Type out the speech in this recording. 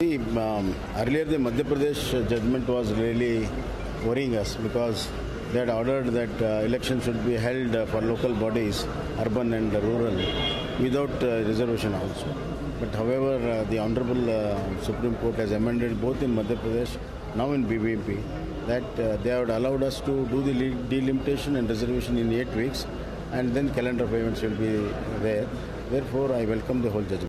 Earlier the Madhya Pradesh judgment was really worrying us because they had ordered that elections should be held for local bodies, urban and rural, without reservation also. But however, the Honorable Supreme Court has amended both in Madhya Pradesh, now in BBMP, that they have allowed us to do the delimitation and reservation in 8 weeks, and then calendar of events will be there. Therefore, I welcome the whole judgment.